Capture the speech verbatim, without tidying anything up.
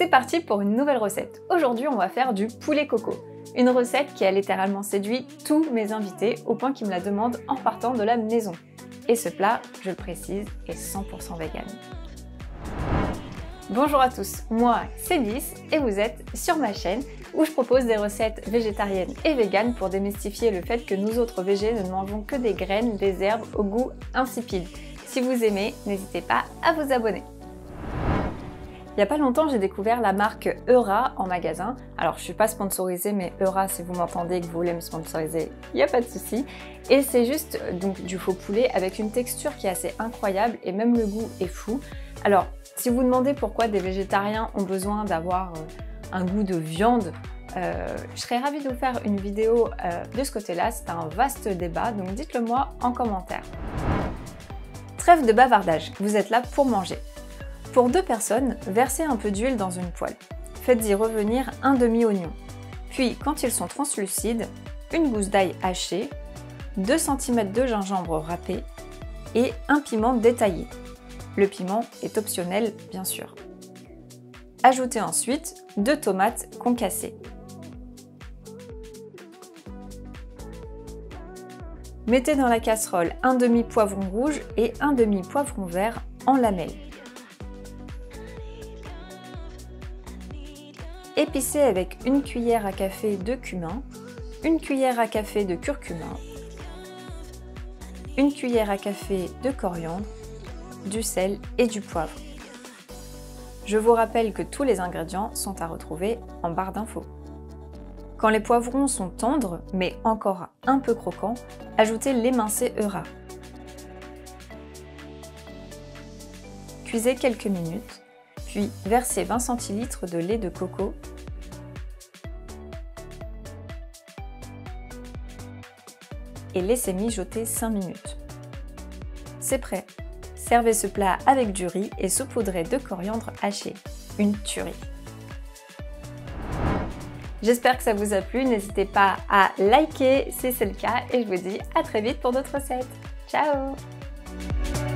C'est parti pour une nouvelle recette. Aujourd'hui, on va faire du poulet coco. Une recette qui a littéralement séduit tous mes invités au point qu'ils me la demandent en partant de la maison. Et ce plat, je le précise, est cent pour cent vegan. Bonjour à tous, moi c'est Lys et vous êtes sur ma chaîne où je propose des recettes végétariennes et véganes pour démystifier le fait que nous autres végés ne mangeons que des graines, des herbes au goût insipide. Si vous aimez, n'hésitez pas à vous abonner. Il n'y a pas longtemps, j'ai découvert la marque Eura en magasin. Alors, je ne suis pas sponsorisée, mais Eura, si vous m'entendez et que vous voulez me sponsoriser, il n'y a pas de souci. Et c'est juste donc du faux poulet avec une texture qui est assez incroyable et même le goût est fou. Alors, si vous vous demandez pourquoi des végétariens ont besoin d'avoir un goût de viande, euh, je serais ravie de vous faire une vidéo euh, de ce côté-là. C'est un vaste débat, donc dites-le moi en commentaire. Trêve de bavardage, vous êtes là pour manger. Pour deux personnes, versez un peu d'huile dans une poêle. Faites-y revenir un demi-oignon. Puis, quand ils sont translucides, une gousse d'ail hachée, deux centimètres de gingembre râpé et un piment détaillé. Le piment est optionnel, bien sûr. Ajoutez ensuite deux tomates concassées. Mettez dans la casserole un demi-poivron rouge et un demi-poivron vert en lamelles. Épicez avec une cuillère à café de cumin, une cuillère à café de curcuma, une cuillère à café de coriandre, du sel et du poivre. Je vous rappelle que tous les ingrédients sont à retrouver en barre d'infos. Quand les poivrons sont tendres, mais encore un peu croquants, ajoutez l'émincé Eura. Cuisez quelques minutes, puis versez vingt centilitres de lait de coco et laissez mijoter cinq minutes. C'est prêt! Servez ce plat avec du riz et saupoudrez de coriandre haché. Une tuerie! J'espère que ça vous a plu, n'hésitez pas à liker si c'est le cas et je vous dis à très vite pour d'autres recettes. Ciao!